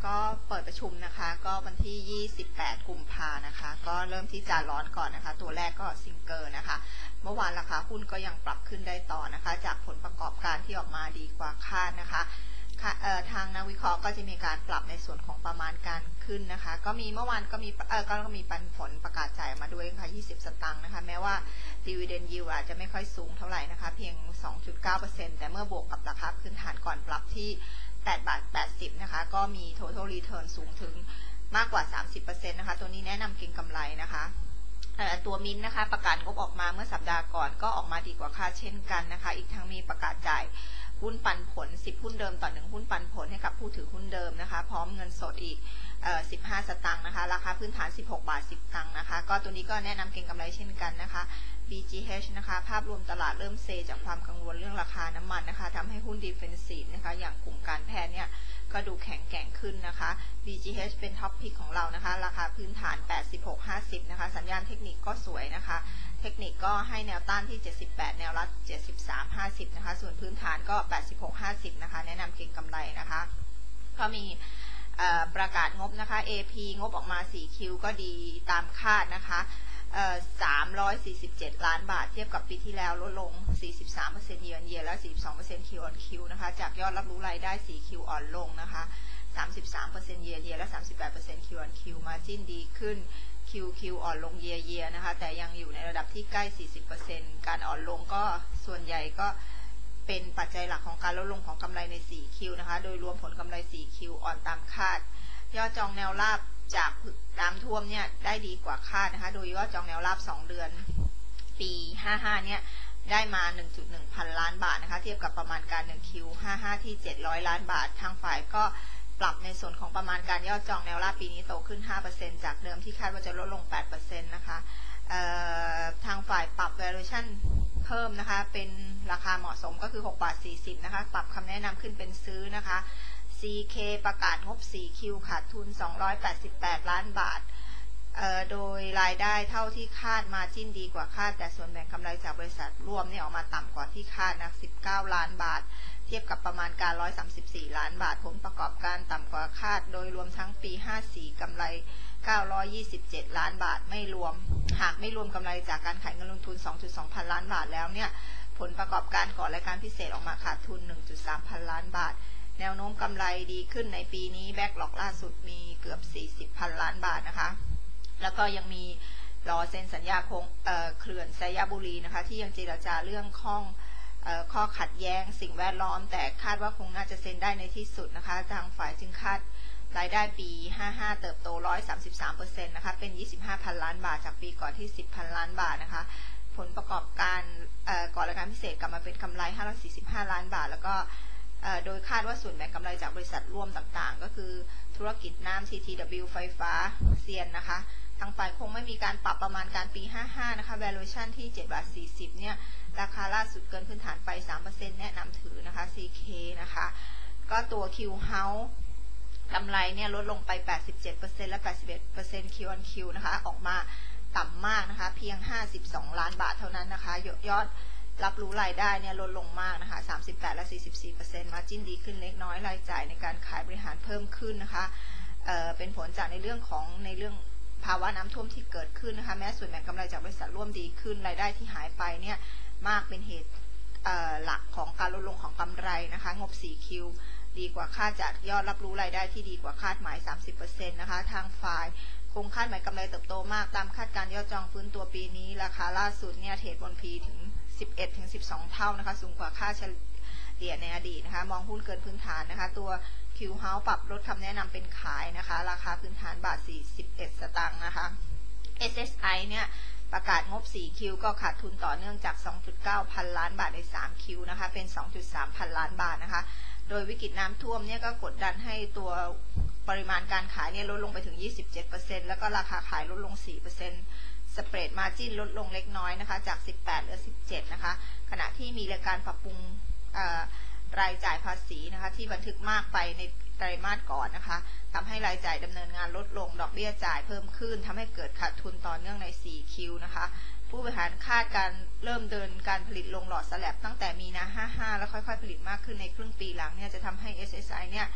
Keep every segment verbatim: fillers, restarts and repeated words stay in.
ก็เปิดประชุมนะคะก็วันที่ยี่สิบแปดกุมภานะคะก็เริ่มที่จะร้อนก่อนนะคะตัวแรกก็ซิงเกอร์นะคะเมื่อวานราคาหุ้นก็ยังปรับขึ้นได้ต่อนะคะจากผลประกอบการที่ออกมาดีกว่าคาดนะคะทางนักวิเคราะห์ก็จะมีการปรับในส่วนของประมาณการขึ้นนะคะก็มีเมื่อวานก็มีเออก็มีปันผลประกาศจ่ายมาด้วยค่ะยี่สิบสตางค์นะคะแม้ว่า Dividend Yield อาจจะไม่ค่อยสูงเท่าไหร่นะคะเพียง สองจุดเก้าเปอร์เซ็นต์ แต่เมื่อบวกกับราคาพื้นฐานก่อนปรับที่แปดบาทแปดสิบนะคะก็มี Total Return สูงถึงมากกว่า สามสิบเปอร์เซ็นต์ นะคะตัวนี้แนะนำเก็งกำไรนะคะตัวมินนะคะประกาศงบออกมาเมื่อสัปดาห์ก่อนก็ออกมาดีกว่าคาดเช่นกันนะคะอีกทั้งมีประกาศจ่ายหุ้นปันผลสิบหุ้นเดิมต่อหนึ่งหุ้นปันผลให้กับผู้ถือหุ้นเดิมนะคะพร้อมเงินสดอีกเอ่อสิบห้าสตางค์นะคะราคาพื้นฐานสิบหกบาทสิบตังค์นะคะก็ตัวนี้ก็แนะนำเก็งกำไรเช่นกันนะคะ บี จี เอช นะคะภาพรวมตลาดเริ่มเซจากความกังวลเรื่องราคาน้ำมันนะคะทำให้หุ้น Defensive นะคะอย่างกลุ่มการแพทย์เนี่ยก็ดูแข็งแกร่งขึ้นนะคะ บี จี เอช เป็นท็อปพิกของเรานะคะราคาพื้นฐานแปดสิบหก ห้าสิบนะคะสัญญาณเทคนิคก็สวยนะคะเทคนิคก็ให้แนวต้านที่เจ็ดสิบแปดแนวรับเจ็ดสิบสาม ห้าสิบนะคะส่วนพื้นฐานก็แปดสิบหก ห้าสิบนะคะแนะนำเก็งกำไรนะคะก็มีประกาศงบนะคะ เอ พี งบออกมา สี่ คิว ก็ดีตามคาดนะคะสามร้อยสี่สิบเจ็ดล้านบาทเทียบกับปีที่แล้วลดลง สี่สิบสามเปอร์เซ็นต์ year on year และ สี่สิบสองเปอร์เซ็นต์ Q on Q นะคะจากยอดรับรู้รายได้ สี่ คิว อ่อนลงนะคะ สามสิบสามเปอร์เซ็นต์ year on year และ สามสิบแปดเปอร์เซ็นต์ Q on Q margin ดีขึ้น Q Q อ่อนลง year year นะคะแต่ยังอยู่ในระดับที่ใกล้ สี่สิบเปอร์เซ็นต์ การอ่อนลงก็ส่วนใหญ่ก็เป็นปัจจัยหลักของการลดลงของกำไรใน สี่ คิว นะคะโดยรวมผลกำไร สี่ คิว อ่อนตามคาดยอดจองแนวราบจากน้ำท่วมเนี่ยได้ดีกว่าคาดนะคะโดยยอดจองแนวราบสองเดือนปีห้าสิบห้าเนี่ยได้มา หนึ่งจุดหนึ่ง พันล้านบาทนะคะเทียบกับประมาณการ หนึ่ง คิว ห้าสิบห้า ที่ เจ็ดร้อยล้านบาททางฝ่ายก็ปรับในส่วนของประมาณการยอดจองแนวราบปีนี้โตขึ้น ห้าเปอร์เซ็นต์ จากเดิมที่คาดว่าจะลดลง แปดเปอร์เซ็นต์ นะคะทางฝ่ายปรับ valuation เพิ่มนะคะเป็นราคาเหมาะสมก็คือหกบาทสี่สิบนะคะปรับคำแนะนำขึ้นเป็นซื้อนะคะ ซี เค ประกาศงบ สี่ คิว ขาดทุนสองร้อยแปดสิบแปดล้านบาทโดยรายได้เท่าที่คาดมาจิ้นดีกว่าคาดแต่ส่วนแบ่งกำไรจากบริษัทร่วมเนี่ยออกมาต่ำกว่าที่คาดนะสิบเก้าล้านบาทเทียบกับประมาณการหนึ่งร้อยสามสิบสี่ล้านบาทผลประกอบการต่ำกว่าคาดโดยรวมทั้งปีห้าสิบสี่กำไรเก้าร้อยยี่สิบเจ็ดล้านบาทไม่รวมหากไม่รวมกำไรจากการขายเงินลงทุน สองจุดสอง พันล้านบาทแล้วเนี่ยผลประกอบการก่อนรายการพิเศษออกมาขาดทุน หนึ่งจุดสาม พันล้านบาทแนวโน้มกำไรดีขึ้นในปีนี้แบ็กหลอกล่าสุดมีเกือบสี่สิบพันล้านบาทนะคะแล้วก็ยังมีรอเซ็นสัญญาโครงเอ่อเขื่อนไซยบุรีนะคะที่ยังเจรจาเรื่องข้องเอ่อข้อขัดแย้งสิ่งแวดล้อมแต่คาดว่าคงน่าจะเซ็นได้ในที่สุดนะคะทางฝ่ายจึงคาดรายได้ปีห้าสิบห้าเติบโต หนึ่งร้อยสามสิบสามเปอร์เซ็นต์ นะคะเป็นยี่สิบห้าพันล้านบาทจากปีก่อนที่ สิบพันล้านบาทนะคะผลประกอบการเอ่อก่อนรายการพิเศษกลับมาเป็นกำไรห้าร้อยสี่สิบห้าล้านบาทแล้วก็โดยคาดว่าส่วนแบ่งกำไรจากบริษัทร่วมต่างๆก็คือธุรกิจน้ำ ซี ที ดับเบิลยู ไฟฟ้าเซียนนะคะทางฝ่ายคงไม่มีการปรับประมาณการปีห้าสิบห้านะคะ valuation ที่เจ็ดบาทสี่สิบเนี่ยราคาล่าสุดเกินพื้นฐานไป สามเปอร์เซ็นต์ แนะนำถือนะคะ ซี เค นะคะก็ตัว Q House กำไรเนี่ยลดลงไป แปดสิบเจ็ดเปอร์เซ็นต์ และ แปดสิบเอ็ดเปอร์เซ็นต์ Q on Q นะคะออกมาต่ำมากนะคะเพียงห้าสิบสองล้านบาทเท่านั้นนะคะยอดรับรู้รายได้เนี่ยลดลงมากนะคะสามสิบแปดและ สี่สิบสี่เปอร์เซ็นต์ margin ดีขึ้นเล็กน้อยรายจ่ายในการขายบริหารเพิ่มขึ้นนะคะเอ่อเป็นผลจากในเรื่องของในเรื่องภาวะน้ำท่วมที่เกิดขึ้นนะคะแม้ส่วนแบ่งกำไรจากบริษัทร่วมดีขึ้นรายได้ที่หายไปเนี่ยมากเป็นเหตุหลักของการลดลงของกำไรนะคะงบ สี่ คิว ดีกว่าคาดจากยอดรับรู้รายได้ที่ดีกว่าคาดหมาย สามสิบเปอร์เซ็นต์ นะคะทางฝ่ายคงคาดหมายกำไรเติบโตมากตามคาดการยอดจองฟื้นตัวปีนี้ราคาล่าสุดเนี่ยเทรดบน พี ถึง สิบเอ็ดถึงสิบสอง เท่านะคะสูงกว่าค่าเฉลี่ยในอดีตนะคะมองหุ้นเกินพื้นฐานนะคะตัว Q House ปรับลดคำแนะนำเป็นขายนะคะราคาพื้นฐานบาทสี่สิบเอ็ดสตางค์นะคะ เอส เอส ไอ เนี่ยประกาศงบ สี่ คิว ก็ขาดทุนต่อเนื่องจาก สองจุดเก้า พันล้านบาทใน สาม คิว นะคะเป็น สองจุดสาม พันล้านบาทนะคะโดยวิกฤตน้ำท่วมเนี่ยก็กดดันให้ตัวปริมาณการขายเนี่ยลดลงไปถึง ยี่สิบเจ็ดเปอร์เซ็นต์ แล้วก็ราคาขายลดลง สี่เปอร์เซ็นต์สเปรดมาร์จิ้นลดลงเล็กน้อยนะคะจากสิบแปดเหลือสิบเจ็ดนะคะขณะที่มีการปรับปรุงรายจ่ายภาษีนะคะที่บันทึกมากไปในไตรมาสก่อนนะคะทำให้รายจ่ายดำเนินงานลดลงดอกเบี้ยจ่ายเพิ่มขึ้นทำให้เกิดขาดทุนต่อเนื่องใน สี่ คิว นะคะผู้บริหารคาดการเริ่มเดินการผลิตลงหลอดสแลบตั้งแต่มีนาห้าสิบห้าแล้วค่อยๆผลิตมากขึ้นในครึ่งปีหลังเนี่ยจะทำให้ เอส เอส ไอ เนี่ย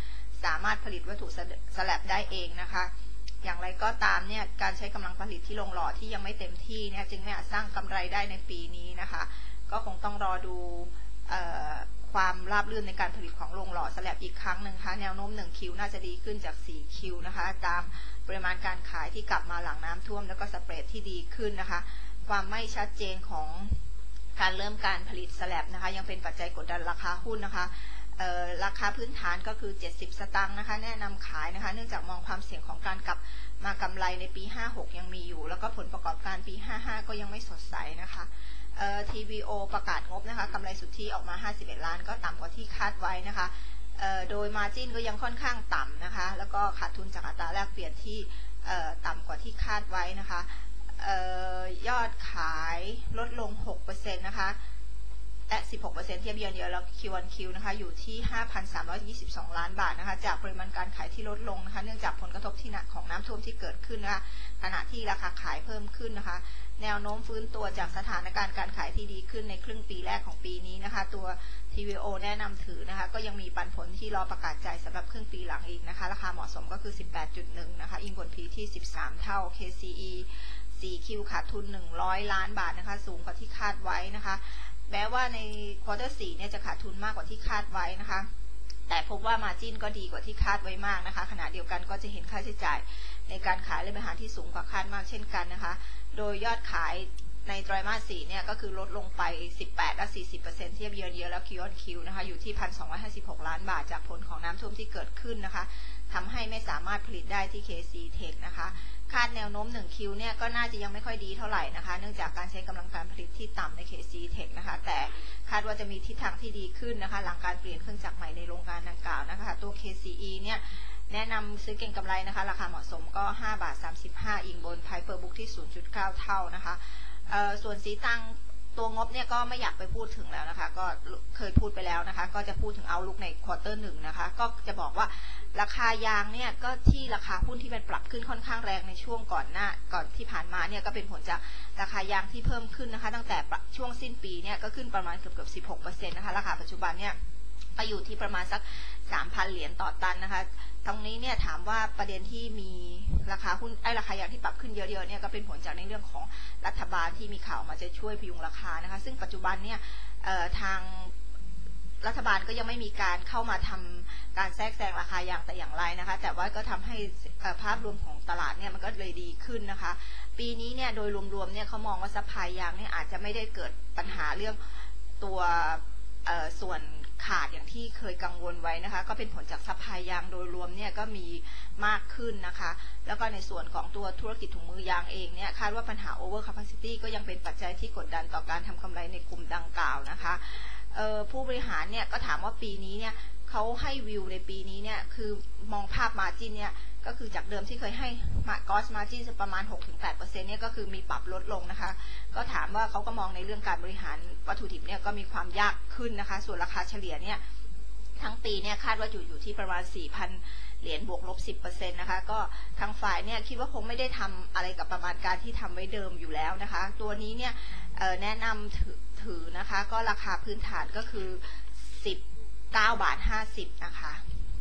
สามารถผลิตวัตถุสแลบได้เองนะคะอย่างไรก็ตามเนี่ยการใช้กำลังผลิตที่โรงหล่อที่ยังไม่เต็มที่เนี่ยจึงไม่อาจสร้างกำไรได้ในปีนี้นะคะก็คงต้องรอดูความราบรื่นในการผลิตของโรงหล่อสแลบอีกครั้งหนึ่งค่ะแนวโน้มหนึ่งคิวน่าจะดีขึ้นจากสี่คิวนะคะตามปริมาณการขายที่กลับมาหลังน้ำท่วมแล้วก็สเปรดที่ดีขึ้นนะคะความไม่ชัดเจนของการเริ่มการผลิตสแลบนะคะยังเป็นปัจจัยกดดันราคาหุ้นนะคะราคาพื้นฐานก็คือเจ็ดสิบสตางค์นะคะแนะนำขายนะคะเนื่องจากมองความเสี่ยงของการกลับมากำไรในปีห้าหกยังมีอยู่แล้วก็ผลประกอบการปีห้าห้าก็ยังไม่สดใสนะคะเอ่อ ที วี โอ ประกาศงบนะคะกำไรสุทธิออกมาห้าสิบเอ็ดล้านก็ต่ำกว่าที่คาดไว้นะคะเอ่อโดย margin ก็ยังค่อนข้างต่ำนะคะแล้วก็ขาดทุนจากอัตราแลกเปลี่ยนที่เอ่อต่ำกว่าที่คาดไว้นะคะเอ่อยอดขายลดลง หกเปอร์เซ็นต์ นะคะและ สิบหกเปอร์เซ็นต์ เทียบเยือนเยียแล้ว คิว ออน คิว นะคะอยู่ที่ ห้าพันสามร้อยยี่สิบสอง ล้านบาทนะคะจากปริมาณการขายที่ลดลงนะคะเนื่องจากผลกระทบที่หนักของน้ำท่วมที่เกิดขึ้นนะคะขณะที่ราคาขายเพิ่มขึ้นนะคะแนวโน้มฟื้นตัวจากสถานการณ์การขายที่ดีขึ้นในครึ่งปีแรกของปีนี้นะคะตัว ที วี โอ แนะนำถือนะคะก็ยังมีปันผลที่รอประกาศจ่ายสำหรับครึ่งปีหลังอีกนะคะราคาเหมาะสมก็คือ สิบแปดจุดหนึ่ง นะคะอิงผล พี ที่สิบสามเท่า เค ซี อี สี่คิว ขาดทุนหนึ่งร้อยล้านบาทนะคะสูงกว่าที่คาดไว้นะคะแม้ว่าในควอเตอร์สี่เนี่ยจะขาดทุนมากกว่าที่คาดไว้นะคะแต่พบว่า margin ก็ดีกว่าที่คาดไว้มากนะคะขณะเดียวกันก็จะเห็นค่าใช้จ่ายในการขายและบริหารที่สูงกว่าคาดมากเช่นกันนะคะโดยยอดขายในไตรมาสสี่เนี่ยก็คือลดลงไปสิบแปดและ สี่สิบเปอร์เซ็นต์ เทียบเยือนเยียแล้ว คิว ออน คิว นะคะอยู่ที่ หนึ่งพันสองร้อยห้าสิบหก ล้านบาทจากผลของน้ำท่วมที่เกิดขึ้นนะคะทำให้ไม่สามารถผลิตได้ที่ เค ซี Tech นะคะคาดแนวโน้มหนึ่งคิวเนี่ยก็น่าจะยังไม่ค่อยดีเท่าไหร่นะคะเนื่องจากการใช้กำลังการผลิตที่ต่ำใน เค ซี Tech นะคะแต่คาดว่าจะมีทิศทางที่ดีขึ้นนะคะหลังการเปลี่ยนเครื่องจักรใหม่ในโรงงานดังกล่าวนะคะตัว เค ซี อี เนี่ยแนะนำซื้อเก็งกำไรนะคะราคาเหมาะสมก็ห้าบาทสามสิบห้าอิงบน Price per book ที่ ศูนย์จุดเก้า เท่านะคะเอ่อส่วนสีตังตัวงบเนี่ยก็ไม่อยากไปพูดถึงแล้วนะคะก็เคยพูดไปแล้วนะคะก็จะพูดถึงเอาลุกในควอเตอร์หนึ่งนะคะก็จะบอกว่าราคายางเนี่ยก็ที่ราคาหุ้นที่มันปรับขึ้นค่อนข้างแรงในช่วงก่อนหน้าก่อนที่ผ่านมาเนี่ยก็เป็นผลจากราคายางที่เพิ่มขึ้นนะคะตั้งแต่ช่วงสิ้นปีเนี่ยก็ขึ้นประมาณเกือบเกือบสิบหกเปอร์เซ็นต์นะคะราคาปัจจุบันเนี่ยก็อยู่ที่ประมาณสัก สามพัน เหรียญต่อตันนะคะตรงนี้เนี่ยถามว่าประเด็นที่มีราคาหุ้นไอ้ราคายางที่ปรับขึ้นเยอะๆเนี่ยก็เป็นผลจากในเรื่องของรัฐบาลที่มีข่าวมาจะช่วยพยุงราคานะคะซึ่งปัจจุบันเนี่ยทางรัฐบาลก็ยังไม่มีการเข้ามาทำการแทรกแซงราคายางแต่อย่างไรนะคะแต่ว่าก็ทำให้ภาพรวมของตลาดเนี่ยมันก็เลยดีขึ้นนะคะปีนี้เนี่ยโดยรวมๆเนี่ยเขามองว่าซัพพลายยางเนี่ยอาจจะไม่ได้เกิดปัญหาเรื่องตัวส่วนขาดอย่างที่เคยกังวลไว้นะคะก็เป็นผลจากซัพพลายยางโดยรวมเนี่ยก็มีมากขึ้นนะคะแล้วก็ในส่วนของตัวธุรกิจถุงมือยางเองเนี่ยคาดว่าปัญหา over capacity ก็ยังเป็นปัจจัยที่กดดันต่อการทำกำไรในกลุ่มดังกล่าวนะคะผู้บริหารเนี่ยก็ถามว่าปีนี้เนี่ยเขาให้วิวในปีนี้เนี่ยคือมองภาพ margin เนี่ยก็คือจากเดิมที่เคยให้ gross margin ประมาณ หกถึงแปดเปอร์เซ็นต์ เนี่ยก็คือมีปรับลดลงนะคะก็ถามว่าเขาก็มองในเรื่องการบริหารวัตถุดิบเนี่ยก็มีความยากขึ้นนะคะส่วนราคาเฉลี่ยเนี่ยทั้งปีเนี่ยคาดว่าอยู่อยู่ที่ประมาณ สี่พัน เหรียญบวกลบ สิบเปอร์เซ็นต์ นะคะก็ทางฝ่ายเนี่ยคิดว่าคงไม่ได้ทำอะไรกับประมาณการที่ทำไว้เดิมอยู่แล้วนะคะตัวนี้เนี่ยแนะนำถือถือนะคะก็ราคาพื้นฐานก็คือสิบเก้าบาทห้าสิบนะคะ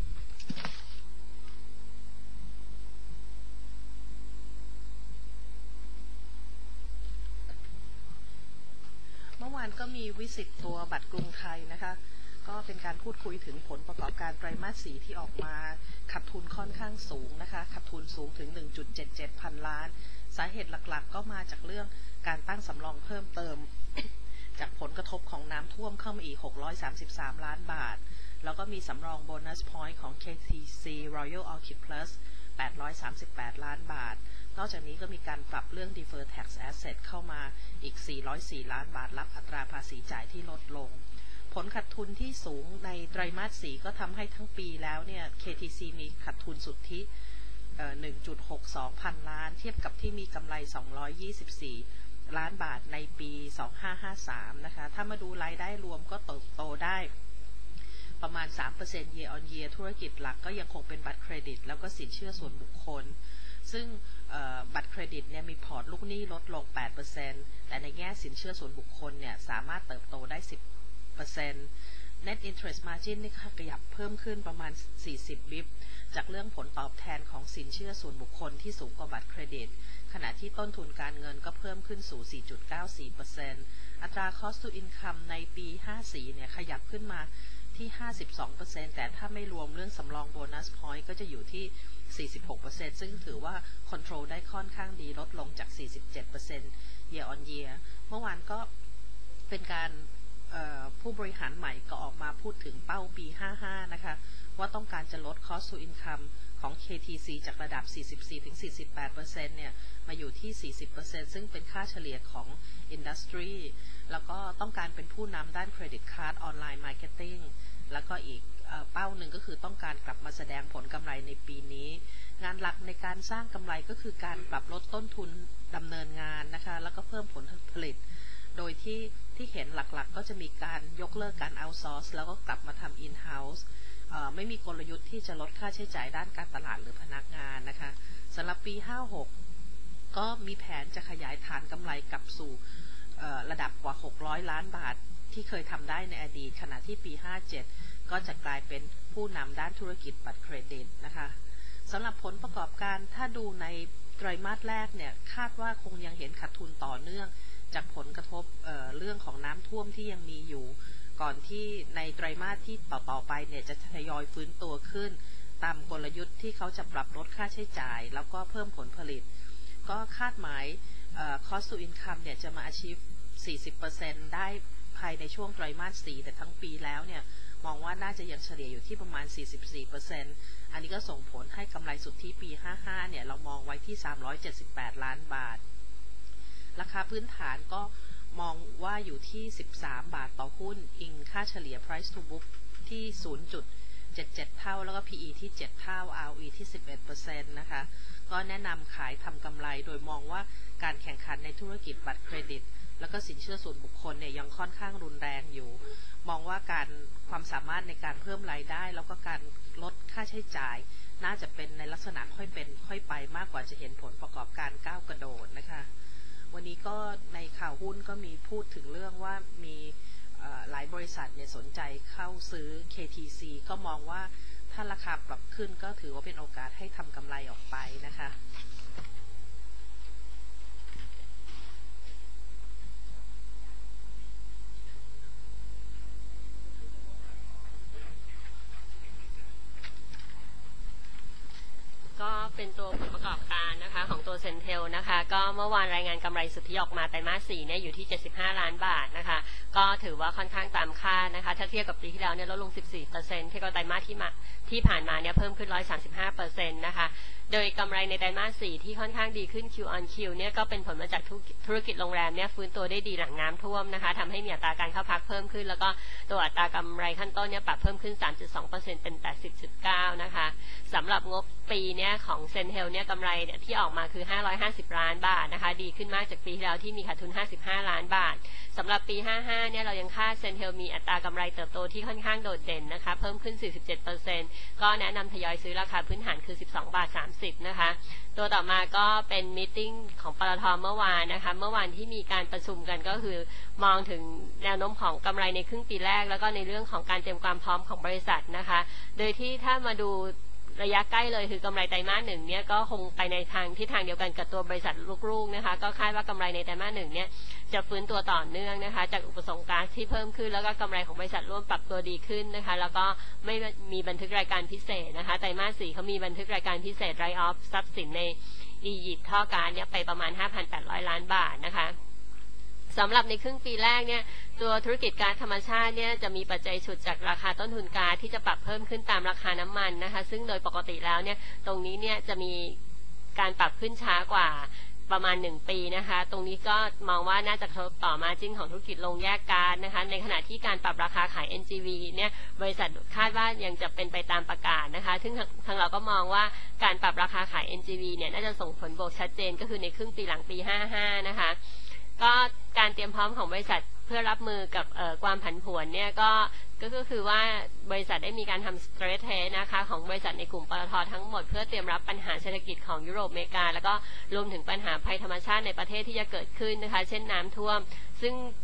เมื่อวานก็มีวิสิตตัวบัตรกรุงไทยนะคะก็เป็นการพูดคุยถึงผลประกอบการไตรมาสสี่ที่ออกมาขาดทุนค่อนข้างสูงนะคะขาดทุนสูงถึง หนึ่งจุดเจ็ดเจ็ด พันล้านสาเหตุหลักๆก็มาจากเรื่องการตั้งสำรองเพิ่มเติม จากผลกระทบของน้ำท่วมเข้ามาอีกหกร้อยสามสิบสามล้านบาทแล้วก็มีสำรองโบนัสพอยต์ของ เค ที ซี Royal Orchid Plus แปดร้อยสามสิบแปดล้านบาทนอกจากนี้ก็มีการปรับเรื่อง Deferred Tax Asset เข้ามาอีกสี่ร้อยสี่ล้านบาทรับอัตราภาษีจ่ายที่ลดลงผลขาดทุนที่สูงในไตรมาสสี่ก็ทำให้ทั้งปีแล้วเนี่ย เค ที ซี มีขาดทุนสุทธิ หนึ่งจุดหกสอง พันล้านเทียบกับที่มีกำไรสองร้อยยี่สิบสี่ล้านบาทในปีสองพันห้าร้อยห้าสิบสามนะคะถ้ามาดูรายได้รวมก็เติบโตได้ประมาณ สามเปอร์เซ็นต์ year on year ธุรกิจหลักก็ยังคงเป็นบัตรเครดิตแล้วก็สินเชื่อส่วนบุคคลซึ่งบัตรเครดิตเนี่ยมีพอร์ตลูกหนี้ลดลง แปดเปอร์เซ็นต์ แต่ในแง่สินเชื่อส่วนบุคคลเนี่ยสามารถเติบโตได้ สิบเปอร์เซ็นต์ net interest margin นี่ขยับเพิ่มขึ้นประมาณสี่สิบบิปจากเรื่องผลตอบแทนของสินเชื่อส่วนบุคคลที่สูงกว่าบัตรเครดิตขณะที่ต้นทุนการเงินก็เพิ่มขึ้นสู่ สี่จุดเก้าสี่เปอร์เซ็นต์ อัตรา cost to income ในปีห้าสิบสี่เนี่ยขยับขึ้นมาที่ ห้าสิบสองเปอร์เซ็นต์ แต่ถ้าไม่รวมเรื่องสำรองโบนัสพอยต์ก็จะอยู่ที่ สี่สิบหกเปอร์เซ็นต์ ซึ่งถือว่า control ได้ค่อนข้างดีลดลงจาก สี่สิบเจ็ดเปอร์เซ็นต์ year on year เมื่อวานก็เป็นการผู้บริหารใหม่ก็ออกมาพูดถึงเป้าปีห้าสิบห้านะคะว่าต้องการจะลด cost to income ของ เค ที ซี จากระดับ สี่สิบสี่ถึงสี่สิบแปดเปอร์เซ็นต์ เนี่ยมาอยู่ที่ สี่สิบเปอร์เซ็นต์ ซึ่งเป็นค่าเฉลี่ยของ industry แล้วก็ต้องการเป็นผู้นำด้าน credit card online marketing แล้วก็อีกเป้าหนึ่งก็คือต้องการกลับมาแสดงผลกำไรในปีนี้งานหลักในการสร้างกำไรก็คือการปรับลดต้นทุนดำเนินงานนะคะแล้วก็เพิ่มผลผลิตโดยที่ที่เห็นหลักๆ ก, ก็จะมีการยกเลิกการ outsource แล้วก็กลับมาทำ in house ไม่มีกลยุทธ์ที่จะลดค่าใช้จ่ายด้านการตลาดหรือพนักงานนะคะสำหรับปีห้าสิบหกก็มีแผนจะขยายฐานกำไรกลับสู่ระดับกว่าหกร้อยล้านบาทที่เคยทำได้ในอดีตขณะที่ปีห้าสิบเจ็ดก็จะกลายเป็นผู้นำด้านธุรกิจบัตรเครดิตนะคะสำหรับผลประกอบการถ้าดูในไตรมาสแรกเนี่ยคาดว่าคงยังเห็นขาดทุนต่อเนื่องจากผลกระทบ เอ่อ เรื่องของน้ำท่วมที่ยังมีอยู่ก่อนที่ในไตรมาสที่ต่อๆไปเนี่ยจะทยอยฟื้นตัวขึ้นตามกลยุทธ์ที่เขาจะปรับลดค่าใช้จ่ายแล้วก็เพิ่มผลผลิตก็คาดหมาย cost to income เนี่ยจะมา achieve สี่สิบเปอร์เซ็นต์ ได้ภายในช่วงไตรมาสสี่แต่ทั้งปีแล้วเนี่ยมองว่าน่าจะยังเฉลี่ยอยู่ที่ประมาณ สี่สิบสี่เปอร์เซ็นต์ อันนี้ก็ส่งผลให้กำไรสุทธิปีห้าสิบห้าเนี่ยเรามองไว้ที่สามร้อยเจ็ดสิบแปดล้านบาทราคาพื้นฐานก็มองว่าอยู่ที่สิบสามบาทต่อหุ้นอิงค่าเฉลี่ย price to book ที่ ศูนย์จุดเจ็ดเจ็ด เท่าแล้วก็ พี อี ที่เจ็ดเท่า อาร์ โอ อี ที่ สิบเอ็ดเปอร์เซ็นต์ นะคะก็แนะนำขายทำกำไรโดยมองว่าการแข่งขันในธุรกิจบัตรเครดิตแล้วก็สินเชื่อส่วนบุคคลเนี่ยยังค่อนข้างรุนแรงอยู่มองว่าการความสามารถในการเพิ่มรายได้แล้วก็การลดค่าใช้จ่ายน่าจะเป็นในลักษณะค่อยเป็นค่อยไปมากกว่าจะเห็นผลประกอบการก้าวกระโดดนะคะวันนี้ก็ในข่าวหุ้นก็มีพูดถึงเรื่องว่ามีหลายบริษัทเนี่ยสนใจเข้าซื้อ เค ที ซี ก็มองว่าถ้าราคาปรับขึ้นก็ถือว่าเป็นโอกาสให้ทำกำไรออกไปนะคะก็เป็นตัวผลประกอบการนะคะของตัวเซนเทลนะคะก็เมื่อวานรายงานกำไรสุทธิออกมาไตรมาสสี่เนี่ยอยู่ที่เจ็ดสิบห้าล้านบาทนะคะก็ถือว่าค่อนข้างตามคาดนะคะถ้าเทียบกับปีที่แล้วเนี่ยลดลง สิบสี่เปอร์เซ็นต์ เทียบกับไตรมาสที่มาที่ผ่านมาเนี่ยเพิ่มขึ้น หนึ่งร้อยสามสิบห้าเปอร์เซ็นต์ นะคะโดยกำไรในไตรมาสสี่ที่ค่อนข้างดีขึ้น Q on Q เนี่ยก็เป็นผลมาจากธุรกิจโรงแรมเนี่ยฟื้นตัวได้ดีหลังน้ำท่วมนะคะทำให้มีอัตราการเข้าพักเพิ่มขึ้นแล้วก็ตัวอัตรากำไรขั้นต้นเนี่ยปรับเพิ่มขึ้น สามจุดสองเปอร์เซ็นต์ เป็น แปดสิบจุดเก้า นะคะสำหรับงบปีเนี่ยของเซนเทลเนี่ยกำไรเนี่ยที่ออกมาคือห้าร้อยห้าสิบล้านบาทนะคะดีขึ้นมากจากปีที่แล้วที่มีขาดทุนห้าสิบห้าล้านบาทสำหรับปีห้าสิบห้าเนี่ยเรายังคาดเซนเทลมีอัตรากำไรเติบโตที่ค่อนข้างโดดเด่นนะคะเพิ่มขึ้น สี่สิบเจ็ดเปอร์เซ็นต์ ก็แนะนำทยอยซื้อราคาพื้นฐานคือสิบสองบาทสามสิบนะคะตัวต่อมาก็เป็นมีตติ้งของปตท.เมื่อวานนะคะเมื่อวานที่มีการประชุมกันก็คือมองถึงแนวโน้มของกำไรในครึ่งปีแรกแล้วก็ในเรื่องของการเตรียมความพร้อมของบริษัทนะคะโดยที่ถ้ามาดูระยะใกล้เลยคือกำไรไตรมาสหนึ่งเนี่ยก็คงไปในทางที่ทางเดียวกันกับตัวบริษัทลูกๆนะคะก็คาดว่ากำไรในไตรมาสหนึ่งเนี่ยจะฟื้นตัวต่อเนื่องนะคะจากอุปสงค์การที่เพิ่มขึ้นแล้วก็กำไรของบริษัทร่วมปรับตัวดีขึ้นนะคะแล้วก็ไม่มีบันทึกรายการพิเศษนะคะไตรมาสสี่เขามีบันทึกรายการพิเศษไรออฟทรัพย์สินในอียิปต์ท่อการเนี่ยไปประมาณ ห้าพันแปดร้อย ล้านบาทนะคะสำหรับในครึ่งปีแรกเนี่ยตัวธุรกิจก๊าซธรรมชาติเนี่ยจะมีปัจจัยฉุดจากราคาต้นทุนก๊าซที่จะปรับเพิ่มขึ้นตามราคาน้ำมันนะคะซึ่งโดยปกติแล้วเนี่ยตรงนี้เนี่ยจะมีการปรับขึ้นช้ากว่าประมาณหนึ่งปีนะคะตรงนี้ก็มองว่าน่าจะกระทบต่อมาจิ้นของธุรกิจโรงแยกก๊าซนะคะในขณะที่การปรับราคาขาย เอ็น จี วี เนี่ยบริษัทคาดว่ายังจะเป็นไปตามประกาศนะคะซึ่งทางเราก็มองว่าการปรับราคาขาย เอ็น จี วี เนี่ยน่าจะส่งผลบวกชัดเจนก็คือในครึ่งปีหลังปีห้าสิบห้านะคะก็การเตรียมพร้อมของบริษัทเพื่อรับมือกับความผันผวนเนี่ยก็ก็คือว่าบริษัทได้มีการทำ stress test นะคะของบริษัทในกลุ่มปตท.ทั้งหมดเพื่อเตรียมรับปัญหาเศรษฐกิจของยุโรปอเมริกาแล้วก็รวมถึงปัญหาภัยธรรมชาติในประเทศที่จะเกิดขึ้นนะคะเช่นน้ำท่วมซึ่ง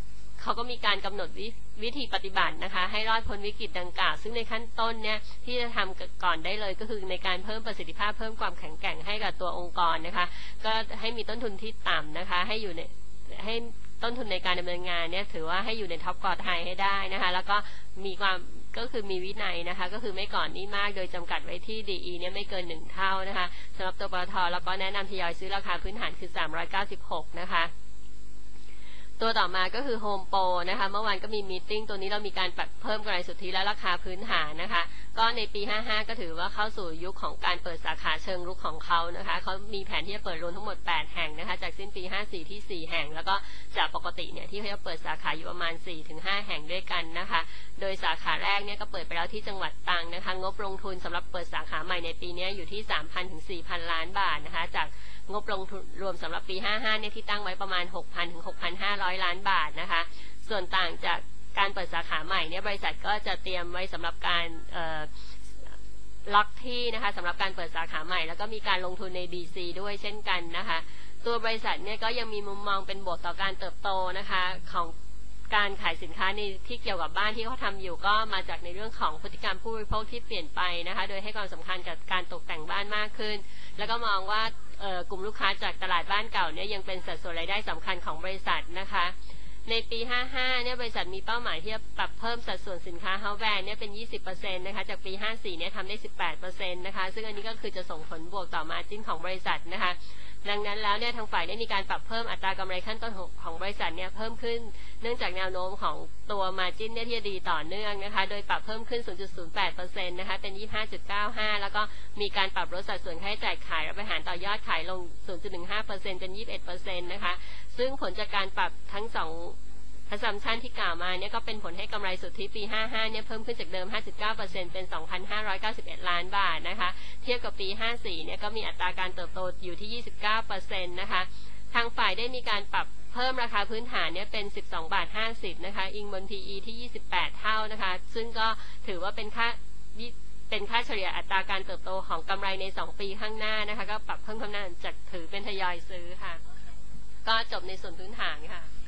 เขาก็มีการกำหนดววิธีปฏิบัตินะคะให้รอดพ้นวิกฤตดังกล่าวซึ่งในขั้นต้นเนี่ยที่จะทำก่อนได้เลยก็คือในการเพิ่มประสิทธิภาพเพิ่มความแข็งแกร่งให้กับตัวองค์กรนะคะก็ให้มีต้นทุนที่ต่ำนะคะให้อยู่ในให้ต้นทุนในการดำเนินงานเนี่ยถือว่าให้อยู่ในท็อปกอร์ไทยให้ได้นะคะแล้วก็มีความก็คือมีวินัยนะคะก็คือไม่ก่อนหนี้มากโดยจำกัดไว้ที่ ดี อี เนี่ยไม่เกินหนึ่งเท่านะคะสำหรับตัวปตทแล้วก็แนะนำทยอยซื้อราคาพื้นฐานคือสามร้อยเก้าสิบหกนะคะตัวต่อมาก็คือ Home Pro นะคะเมื่อวานก็มีมีตติ้งตัวนี้เรามีการปรับเพิ่มกำไรสุทธิและราคาพื้นฐานนะคะก็ในปีห้าห้าก็ถือว่าเข้าสู่ยุคของการเปิดสาขาเชิงรุกของเขานะคะเขามีแผนที่จะเปิดรวมทั้งหมดแปดแห่งนะคะจากสิ้นปีห้าสี่ที่สี่แห่งแล้วก็จากปกติเนี่ยที่เขาจะเปิดสาขาอยู่ประมาณ สี่ถึงห้า แห่งด้วยกันนะคะโดยสาขาแรกเนี่ยก็เปิดไปแล้วที่จังหวัดตรังนะคะงบลงทุนสำหรับเปิดสาขาใหม่ในปีนี้อยู่ที่ สามพัน ถึง สี่พัน ล้านบาทนะคะจากงบลงทุนรวมสำหรับปีห้าห้าเนี่ยที่ตั้งไว้ประมาณ หกพัน ถึง หกพันห้าร้อย ล้านบาทนะคะส่วนต่างจากการเปิดสาขาใหม่เนี่ยบริษัทก็จะเตรียมไว้สำหรับการล็อกที่นะคะสำหรับการเปิดสาขาใหม่แล้วก็มีการลงทุนใน บี ซี ด้วยเช่นกันนะคะตัวบริษัทเนี่ยก็ยังมีมุมมองเป็นบวกต่อการเติบโตนะคะของการขายสินค้าในที่เกี่ยวกับบ้านที่เขาทำอยู่ก็มาจากในเรื่องของพฤติกรรมผู้บริโภคที่เปลี่ยนไปนะคะโดยให้ความสำคัญกับการตกแต่งบ้านมากขึ้นแล้วก็มองว่ากลุ่มลูกค้าจากตลาดบ้านเก่าเนี่ยยังเป็นสัดส่วนรายได้สำคัญของบริษัทนะคะในปีห้าห้าเนี่ยบริษัทมีเป้าหมายที่จะปรับเพิ่มสัดส่วนสินค้าเฮาส์แบรนด์เนี่ยเป็น ยี่สิบเปอร์เซ็นต์ นะคะจากปีห้าสี่เนี่ยทำได้ สิบแปดเปอร์เซ็นต์ นะคะซึ่งอันนี้ก็คือจะส่งผลบวกต่อมาร์จิ้นของบริษัทนะคะดังนั้นแล้วเนี่ยทางฝ่ายได้มีการปรับเพิ่มอัตรากำไรขั้นต้นของบริษัทเนี่ยเพิ่มขึ้นเนื่องจากแนวโน้มของตัวมาร์จิ้นเนี่ยที่จะดีต่อเนื่องนะคะโดยปรับเพิ่มขึ้น ศูนย์จุดศูนย์แปดเปอร์เซ็นต์ นะคะเป็น ยี่สิบห้าจุดเก้าห้า แล้วก็มีการปรับลดสัดส่วนค่าใช้จ่ายขายและบริหารต่อยอดขายลง ศูนย์จุดหนึ่งห้าเปอร์เซ็นต์ เป็น ยี่สิบเอ็ดเปอร์เซ็นต์ นะคะซึ่งผลจากการปรับทั้งสองassumption ที่กล่าวมาเนี่ยก็เป็นผลให้กำไรสุทธิปีห้าห้าเนี่ยเพิ่มขึ้นจากเดิม ห้าสิบเก้าเปอร์เซ็นต์ เป็น สองพันห้าร้อยเก้าสิบเอ็ด ล้านบาทนะคะเทียบกับปีห้าสี่เนี่ยก็มีอัตราการเติบโตอยู่ที่ ยี่สิบเก้าเปอร์เซ็นต์ นะคะทางฝ่ายได้มีการปรับเพิ่มราคาพื้นฐานเนี่ยเป็น สิบสองบาทห้าสิบนะคะอิงบน พี อี ที่ ยี่สิบแปด เท่านะคะซึ่งก็ถือว่าเป็นค่าเป็นค่าเฉลี่ยอัตราการเติบโตของกำไรในสองปีข้างหน้านะคะก็ปรับเพิ่มคำนวณจากถือเป็นทยอยซื้อค่ะก็จบในส่วนพื้นฐานค่ะ